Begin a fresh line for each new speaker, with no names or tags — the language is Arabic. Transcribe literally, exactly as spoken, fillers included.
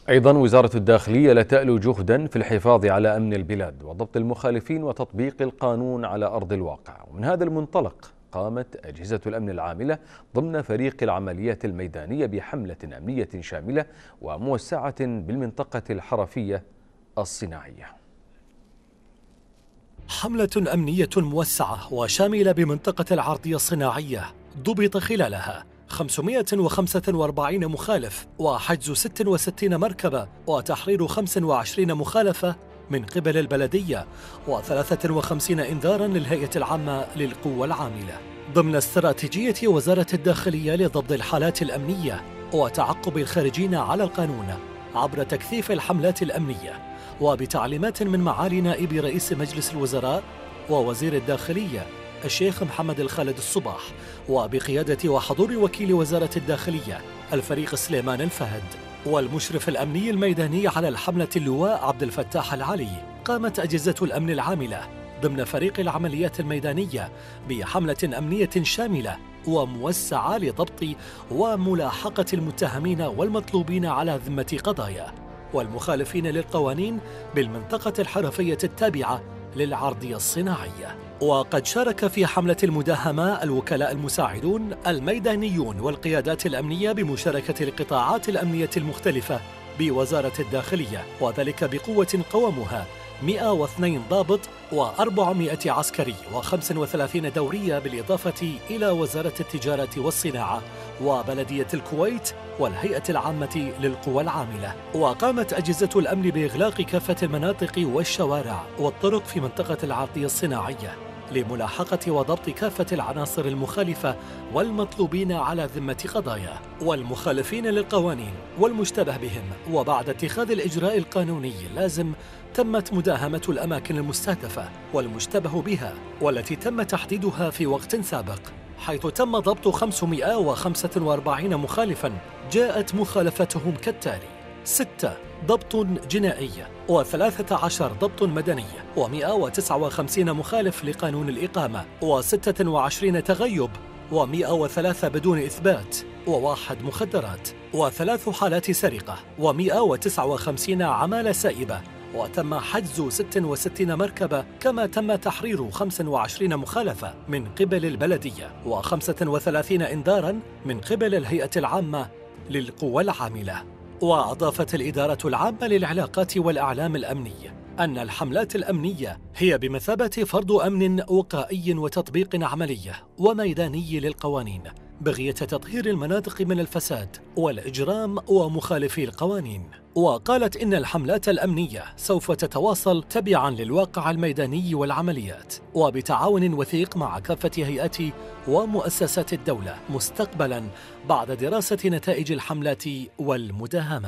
أيضا وزارة الداخلية لا تألو جهدا في الحفاظ على أمن البلاد وضبط المخالفين وتطبيق القانون على أرض الواقع. ومن هذا المنطلق قامت أجهزة الأمن العاملة ضمن فريق العمليات الميدانية بحملة أمنية شاملة وموسعة بالمنطقة الحرفية الصناعية.
حملة أمنية موسعة وشاملة بمنطقة العرضية الصناعية ضبط خلالها خمسمائة وخمسة وأربعين مخالف وحجز ستة وستين مركبة وتحرير خمسة وعشرين مخالفة من قبل البلدية وثلاثة وخمسين إنذاراً للهيئة العامة للقوى العاملة ضمن استراتيجية وزارة الداخلية لضبط الحالات الأمنية وتعقب الخارجين على القانون عبر تكثيف الحملات الأمنية وبتعليمات من معالي نائب رئيس مجلس الوزراء ووزير الداخلية الشيخ محمد الخالد الصباح وبقيادة وحضور وكيل وزارة الداخلية الفريق سليمان الفهد والمشرف الأمني الميداني على الحملة اللواء عبد الفتاح العلي. قامت أجهزة الأمن العاملة ضمن فريق العمليات الميدانية بحملة أمنية شاملة وموسعة لضبط وملاحقة المتهمين والمطلوبين على ذمة قضايا والمخالفين للقوانين بالمنطقة الحرفية التابعة للعرضية الصناعية. وقد شارك في حملة المداهمة الوكلاء المساعدون الميدانيون والقيادات الأمنية بمشاركة القطاعات الأمنية المختلفة بوزارة الداخلية، وذلك بقوة قوامها مئة واثنين ضابط وأربعمائة عسكري وخمس وثلاثين دورية، بالإضافة إلى وزارة التجارة والصناعة وبلدية الكويت والهيئة العامة للقوى العاملة. وقامت أجهزة الأمن بإغلاق كافة المناطق والشوارع والطرق في منطقة العرضية الصناعية لملاحقة وضبط كافة العناصر المخالفة والمطلوبين على ذمة قضايا والمخالفين للقوانين والمشتبه بهم. وبعد اتخاذ الإجراء القانوني اللازم تمت مداهمة الأماكن المستهدفة والمشتبه بها والتي تم تحديدها في وقت سابق، حيث تم ضبط خمسمائة وخمسة وأربعين مخالفاً جاءت مخالفتهم كالتالي: ستة ضبط جنائي وثلاثة عشر ضبط مدني ومئة وتسعة وخمسين مخالف لقانون الإقامة وستة وعشرين تغيب ومئة وثلاثة بدون إثبات وواحد مخدرات وثلاث حالات سرقة ومئة وتسعة وخمسين عمالة سائبة. وتم حجز ستة وستين مركبة، كما تم تحرير خمسة وعشرين مخالفة من قبل البلدية وخمسة وثلاثين إنذاراً من قبل الهيئة العامة للقوى العاملة. وأضافت الإدارة العامة للعلاقات والإعلام الأمني أن الحملات الأمنية هي بمثابة فرض أمن وقائي وتطبيق عملي وميداني للقوانين بغية تطهير المناطق من الفساد والإجرام ومخالفي القوانين. وقالت إن الحملات الأمنية سوف تتواصل تبعاً للواقع الميداني والعمليات وبتعاون وثيق مع كافة هيئات ومؤسسات الدولة مستقبلاً بعد دراسة نتائج الحملات والمداهمات.